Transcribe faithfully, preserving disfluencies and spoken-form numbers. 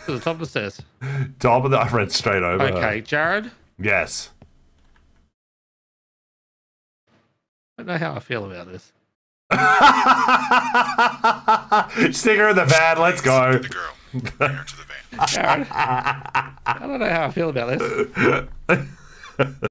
To the top of the stairs. Top of the... I ran straight over Okay, her. Jared? Yes. I don't know how I feel about this. Stick her in the van, let's go. The girl. Bring her to the van. Jared? I don't know how I feel about this.